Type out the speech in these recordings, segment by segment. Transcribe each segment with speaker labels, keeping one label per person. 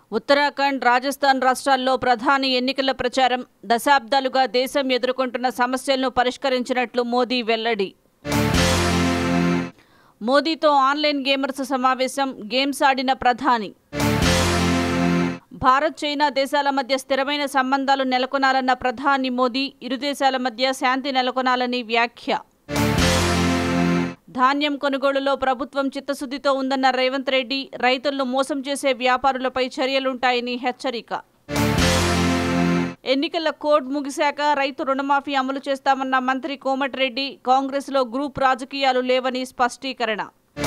Speaker 1: ఉత్తరాఖండ్, రాజస్థాన్ రాష్ట్రాల్లో ప్రధాని ఎన్నికల ప్రచారం. దశాబ్దాలుగా దేశం ఎదుర్కొంటున్న సమస్యలను పరిష్కరించినట్లు మోదీ వెల్లడి. మోదీతో ఆన్లైన్ గేమర్స్ సమావేశం. గేమ్స్ ఆడిన ప్రధాని. భారత్, చైనా దేశాల మధ్య స్థిరమైన సంబంధాలు నెలకొనాలన్న ప్రధాని మోదీ. ఇరు దేశాల మధ్య శాంతి నెలకొనాలని వ్యాఖ్య. ధాన్యం కొనుగోలులో ప్రభుత్వం చిత్తశుద్ధితో ఉందన్న రేవంత్ రెడ్డి. రైతులను మోసం చేసే వ్యాపారులపై చర్యలుంటాయని హెచ్చరిక. ఎన్నికల కోడ్ ముగిశాక రైతు రుణమాఫీ అమలు చేస్తామన్న మంత్రి కోమటిరెడ్డి. కాంగ్రెస్లో గ్రూప్ రాజకీయాలు లేవని స్పష్టీకరణ.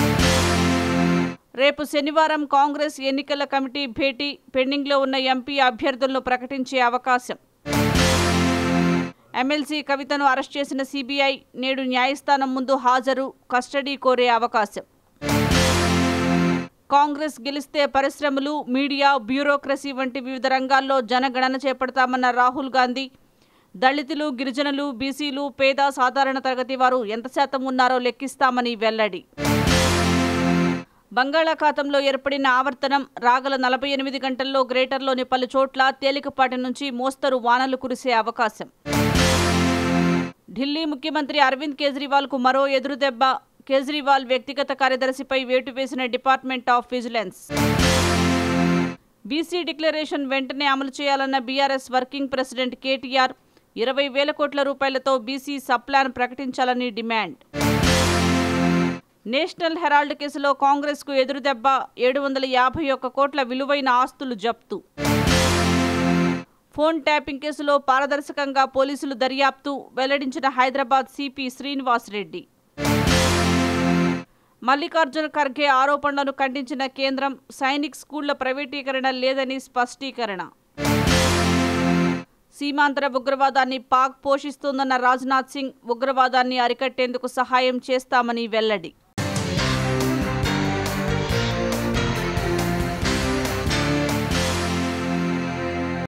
Speaker 1: రేపు శనివారం కాంగ్రెస్ ఎన్నికల కమిటీ భేటీ. పెండింగ్లో ఉన్న ఎంపీ అభ్యర్థులను ప్రకటించే అవకాశం. ఎమ్మెల్సీ కవితను అరెస్ట్ చేసిన సిబిఐ. నేడు న్యాయస్థానం ముందు హాజరు. కస్టడీ కోరే అవకాశం. కాంగ్రెస్ గెలిస్తే పరిశ్రమలు, మీడియా, బ్యూరోక్రసీ వంటి వివిధ రంగాల్లో జనగణన చేపడతామన్న రాహుల్ గాంధీ. దళితులు, గిరిజనులు, బీసీలు, పేద సాధారణ తరగతి వారు ఎంత శాతం ఉన్నారో లెక్కిస్తామని వెల్లడి. బంగాళాఖాతంలో ఏర్పడిన ఆవర్తనం. రాగల 48 గంటల్లో గ్రేటర్లోని పలు చోట్ల తేలికపాటి నుంచి మోస్తరు వానలు కురిసే అవకాశం. ఢిల్లీ ముఖ్యమంత్రి అరవింద్ కేజ్రీవాల్కు మరో ఎదురుదెబ్బ. కేజ్రీవాల్ వ్యక్తిగత కార్యదర్శిపై వేటు వేసిన department of vigilance. BC declaration వెంటనే అమలు చేయాలన్న బీఆర్ఎస్ వర్కింగ్ ప్రెసిడెంట్ కేటీఆర్. 20,000 కోట్ల రూపాయలతో బీసీ సబ్ప్లాన్ ప్రకటించాలని డిమాండ్. నేషనల్ హెరాల్డ్ కేసులో కాంగ్రెస్కు ఎదురుదెబ్బ. 751 కోట్ల విలువైన ఆస్తులు జప్తు. ఫోన్ ట్యాపింగ్ కేసులో పారదర్శకంగా పోలీసులు దర్యాప్తు వెల్లడించిన హైదరాబాద్ సిపి శ్రీనివాస్ రెడ్డి. మల్లికార్జున ఖర్గే ఆరోపణలను ఖండించిన కేంద్రం. సైనిక్ స్కూళ్ల ప్రైవేటీకరణ లేదని స్పష్టీకరణ. సీమాంతర ఉగ్రవాదాన్ని పాక్ పోషిస్తోందన్న రాజ్నాథ్ సింగ్. ఉగ్రవాదాన్ని అరికట్టేందుకు సహాయం చేస్తామని వెల్లడి.